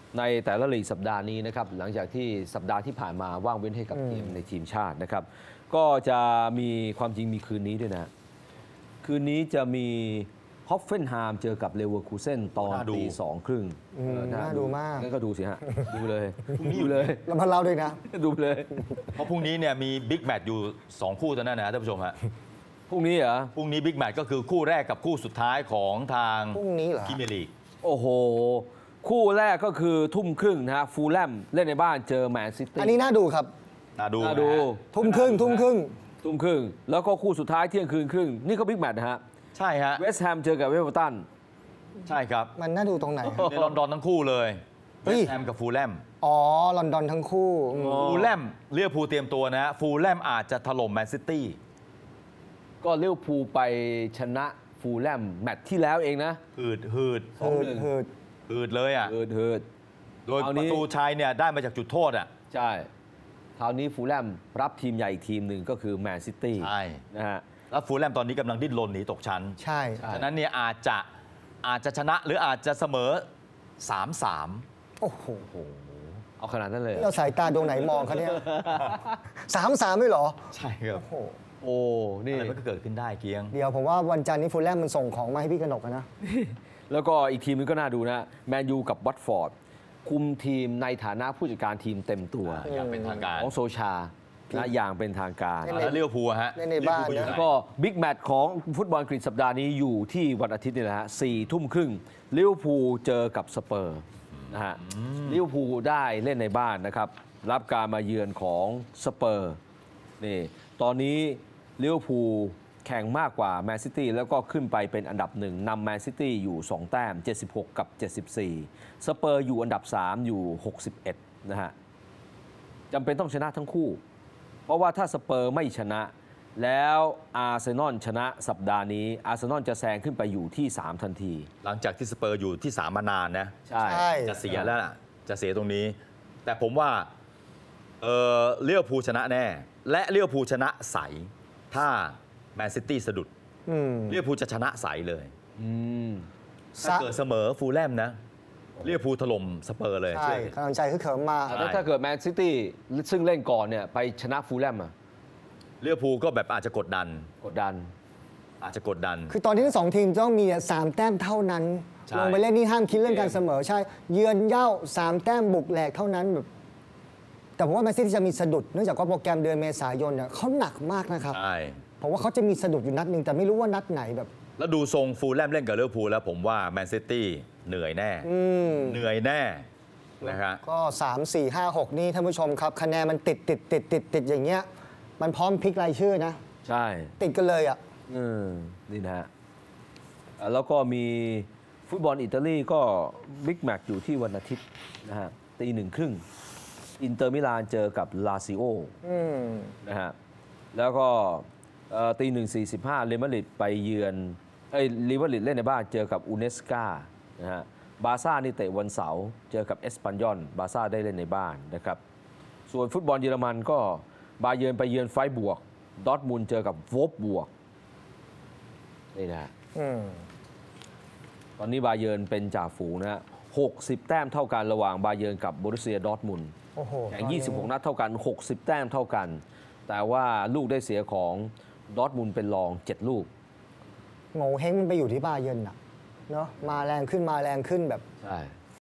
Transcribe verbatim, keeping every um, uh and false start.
ในแต่ละลีกสัปดาห์นี้นะครับหลังจากที่สัปดาห์ที่ผ่านมาว่างเว้นให้กับทีมในทีมชาตินะครับก็จะมีความจริงมีคืนนี้ด้วยนะคืนนี้จะมีฮอฟเฟนไฮม์เจอกับเลเวอร์คูเซ่นตอนตีสองครึ่งน่าดูมากงั้นก็ดูสิฮะดูเลยดูเลยแล้วมาเล่าด้วยนะดูเลยเพราะพรุ่งนี้เนี่ยมีบิ๊กแมตช์อยู่สองคู่เท่านั้นนะท่านผู้ชมฮะพรุ่งนี้เหรอพรุ่งนี้บิ๊กแมตช์ก็คือคู่แรกกับคู่สุดท้ายของทางพรุ่งนี้เหรอพรีเมียร์ลีกโอ้โหคู่แรกก็คือทุ่มครึ่งนะฮะฟูลแลมเล่นในบ้านเจอแมนซิตี้อันนี้น่าดูครับน่าดูน่าดูทุ่มครึ่งทุ่มครึ่งทุ่มครึ่งแล้วก็คู่สุดท้ายเที่ยงคืนครึ่งนี่ก็บิ๊กแมตช์นะฮะใช่ฮะเวสต์แฮมเจอกับเวเวอร์ตันใช่ครับมันน่าดูตรงไหนในลอนดอนทั้งคู่เลยเวสต์แฮมกับฟูลแลมอ๋อลอนดอนทั้งคู่ฟูลแลมเรียกพูลเตรียมตัวนะฟูลแลมอาจจะถล่มแมนซิตี้ก็เลี้ยวภูไปชนะฟูลแลมแมตช์ที่แล้วเองนะหืดหืดหืดหืดหืดเลยอ่ะหืดหืดโดยประตูชัยเนี่ยได้มาจากจุดโทษอ่ะใช่คราวนี้ฟูลแลมรับทีมใหญ่อีกทีมหนึ่งก็คือแมนซิตี้ใช่นะฮะแล้วฟูลแลมตอนนี้กำลังดิ้นรนหนีตกชั้นใช่ฉะนั้นเนี่ยอาจจะอาจจะชนะหรืออาจจะเสมอ สามสามโอ้โหเอาขนาดนั้นเลยเราสายตาดวงไหนมองเขาเนี่ยสามสามไม่หรอใช่ครับโอ้โอ้นี่อะไรมันก็เกิดขึ้นได้เกียงเดี๋ยวผมว่าวันจันทร์นี้ฟูลแลมมันส่งของมาให้พี่กนกนะแล้วก็อีกทีมนึงก็น่าดูนะแมนยูกับวัตฟอร์ดคุมทีมในฐานะผู้จัดการทีมเต็มตัวอย่างเป็นทางการของโซชานะอย่างเป็นทางการแล้วเลี้ยวภูฮะในบ้านแล้วก็บิ๊กแมตช์ของฟุตบอลอังกฤษสัปดาห์นี้อยู่ที่วันอาทิตย์นี่แหละฮะสี่ทุ่มครึ่งลิเวอร์พูลเจอกับสเปอร์นะฮะลิเวอร์พูลได้เล่นในบ้านนะครับรับการมาเยือนของสเปอร์นี่ตอนนี้ลิเวอร์พูลแข่งมากกว่าแมนซิตี้แล้วก็ขึ้นไปเป็นอันดับหนึ่งนำแมนซิตี้อยู่สองแต้มเจ็ดสิบหกกับเจ็ดสิบสี่สเปอร์อยู่อันดับสามอยู่หกสิบเอ็ดนะฮะจำเป็นต้องชนะทั้งคู่เพราะว่าถ้าสเปอร์ไม่ชนะแล้วอาร์เซนอลชนะสัปดาห์นี้อาร์เซนอลจะแซงขึ้นไปอยู่ที่สามทันทีหลังจากที่สเปอร์อยู่ที่สามมานานนะใช่จะเสียแล้วล่ะจะเสียตรงนี้แต่ผมว่าเออเลี้ยวภูชนะแน่และเลี้ยวภูชนะใสถ้าแมนซิตี้สะดุดเลี้ยวภูจะชนะใสเลยถ้าเกิดเสมอฟูลแลมนะเลี้ยวภูถล่มสเปอร์เลยใช่กำลังใจคือเขิมมาแล้วถ้าเกิดแมนซิตี้ซึ่งเล่นก่อนเนี่ยไปชนะฟูลแลมอะเลี้ยวภูก็แบบอาจจะกดดันกดดันอาจจะกดดันคือตอนที่ทั้งสองทีมต้องมีสามแต้มเท่านั้นลงไปเล่นนี่ห้ามคิดเรื่องการเสมอใช่เยือนเย่าสามแต้มบุกแหลกเท่านั้นแบบแต่ผมว่าแมนซิตี้จะมีสะดุดเนื่องจากว่าโปรแกรมเดือนเมษายนเนี่ยเขาหนักมากนะครับใช่ผมว่าเขาจะมีสะดุดอยู่นัดหนึ่งแต่ไม่รู้ว่านัดไหนแบบแล้วดูทรงฟูลแลมเล่นกับลิเวอร์พูลแล้วผมว่าแมนซิตี้เหนื่อยแน่เหนื่อยแน่นะครับก็สาม สี่ ห้า หกนี่ท่านผู้ชมครับคะแนนมันติดติดติดติดติดอย่างเงี้ยมันพร้อมพลิกรายชื่อนะใช่ติดกันเลยอ่ะอืมนี่นะฮะแล้วก็มีฟุตบอลอิตาลีก็บิ๊กแมตช์อยู่ที่วันอาทิตย์นะฮะตีหนึ่งครึ่งอินเตอร์มิลานเจอกับลาซิโอนะฮะแล้วก็ตีหนึ่งสี่สิบห้าเรอัลมาดริดไปเยือนไอ้ลิเวอร์พูลเล่นในบ้านเจอกับอูเนสกานะฮะบาซ่านี่เตะวันเสาร์เจอกับเอสปันยอลบาซ่าได้เล่นในบ้านนะครับส่วนฟุตบอลเยอรมันก็บาเยิร์นไปเยือนไฟบวกดอร์ทมุนด์เจอกับโวล์ฟบวกนี่นะตอนนี้บาเยิร์นเป็นจ่าฝูงนะฮะหกสิบแต้มเท่ากันระหว่างบาเยิร์นกับบอรุสเซียดอร์ทมุนด์แข่งยี่สิบหกนัดเท่ากันหกสิบแต้มเท่ากันแต่ว่าลูกได้เสียของดอร์ทมุนด์เป็นรองเจ็ดลูกโง่เฮงมันไปอยู่ที่บาเยิร์นอะเนาะมาแรงขึ้นมาแรงขึ้นแบบใช่